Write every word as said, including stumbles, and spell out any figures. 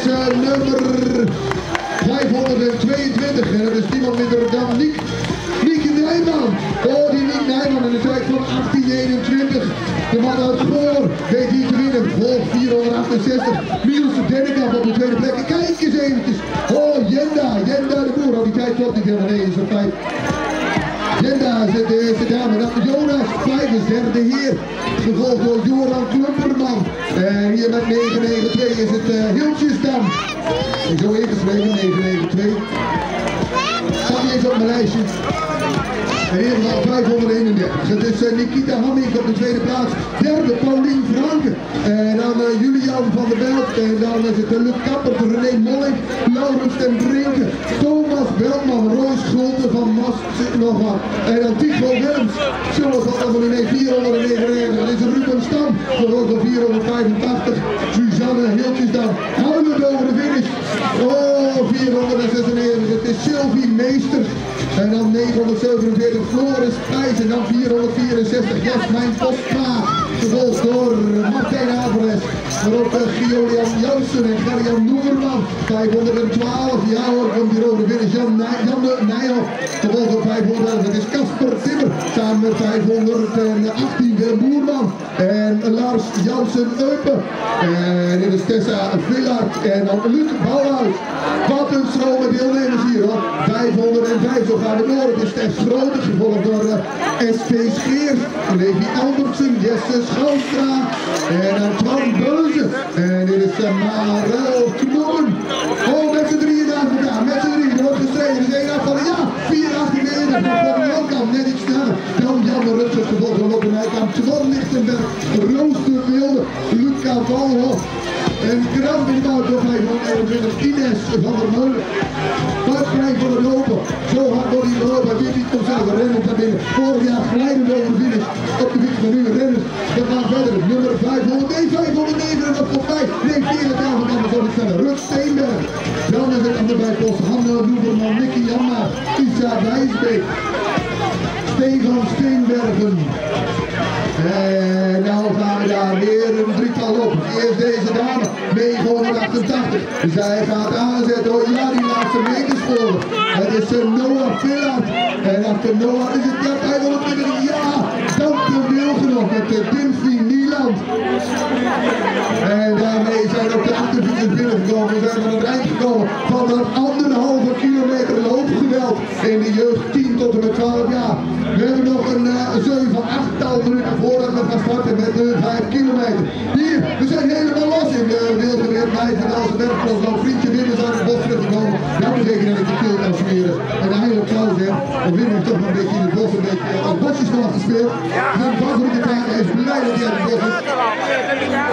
is uh, nummer vijfhonderdtweeëntwintig. En dat is niemand minder dan Niek. Niek Nijman. Oh, die Niek Nijman in de tijd van achttien eenentwintig. De man uit Goor weet hier te winnen. Volg vierhonderdachtenzestig. Niels de Dennekamp op de tweede plek. Kijk eens eventjes. Oh, Jenda. Jenda de Boer. Oh, die tijd klopt niet helemaal. Nee, is er vijf. Jenda is de eerste dame. Dan Jonas, vijf is derde heer. Gevolgd door Joran Klumperman. En hier met negen negen twee is het uh, Hiltjesdam. En zo ingeschreven, negen negen twee. Staat niet eens op mijn lijstje. En in ieder geval vijfhonderdeenendertig. Het is uh, Nikita Hamming op de tweede plaats. Derde Paulien Franke. En dan uh, Julian van der Belt. En dan is het uh, Luc Kappert, René Molling, Laurens ten Brinke, Thomas Belman, Roy Schulte van Mast, zit nog wat. En dan Tycho Willems. Zullen we van de vierhonderdnegenennegentig. Dat is Ruben Stam. Gevolgd door vierhonderdvijfentachtig. Suzanne Hiltjesdam. Houden over de finish. Oh, vierhonderdzesennegentig. Het is Sylvie Meester. En dan negenhonderdzevenenveertig Floris Pijs. En dan vierhonderdvierenzestig Jasmijn Postma. Gevolgd door Martijn Alvarez. Waarop uh, Giolian Jansen en Gerjan Noeverman. vijfhonderdtwaalf. Ja hoor, komt hier over de finish. Jan, Nij Jan Nijhoff. Gevolgd door vijfhonderd. Dat is Casper Timmer. Samen met vijfhonderdachttien Willem Boerman. En Lars Jansen Eupen. En dit is Tessa Villard. En dan Luc Bouwhuis. Wat een strome deelnemers hier hoor. vijfhonderdvijf. Zo gaan we door. Het is Stef Grote. Gevolgd door uh, S P Scheers. Levi Albertsen. Jesse Schouwstra. En dan Twan Beuze. En dit is uh, Marel Knoppen. Oh, met z'n drieën daar vandaan. Met z'n drieën. Er wordt gestreden. Er is één afvallen. Ja, vier achttien meter. Van de Landkamp. Net iets sneller. Dan Jan de Rutgers. Gevolgd door Lotte Nijkamp. Twan Lichtenberg. Roos de Wilde. Luca Valhof. En Kramp in de bouw door vijfhonderdeenentwintig. Ines van der Meulen. Buitenplein voor het lopen. Zo hard wordt hij gelopen. Hij weet niet om zelf rennen naar binnen. Vorig jaar glijden over de finish. Op de fiets van nu renners. We gaan verder. Nummer vijfhonderd. Nee, vijfhonderdnegen. En dat komt bij. Nee, vierde taal van anders wordt het verder. Rut Steenberg. Dan is het aan de bijpost. Hanne Noeverman. Nicky Janma. Isa Wijsbeek. Stefan Steenbergen. En nou gaan we daar weer een drietal op. Eerst deze dame, negenhonderdachtentachtig. Zij gaat aanzetten. Oh ja, die laatste meters voor. Het is Noah Villard. En achter Noah is het ja, vijfhonderdtwintig. Ja, dan te veel genoeg met de Dimfie Nieland. En daarmee zijn ook de achterfietsers binnengekomen. We zijn aan het eind gekomen van dat anderhalve kilometer loopgeweld in de jeugd tien tot en met twaalf jaar. We hebben nog een zeven, achttal minuten voordat we gaan starten met de vijf kilometer. Hier, we zijn helemaal los in de Wildeweer, Nijverdalse bergklas. Nou, vriendje Winnen zijn het bos teruggekomen. Dat betekent dat ik de keel kan smeren. En eindelijk trouwens, hè. En Winnen heeft toch nog een beetje in het bos een beetje als bosjesman gespeeld. Zijn favoriete taak, hij is blij dat hij aan het bos is.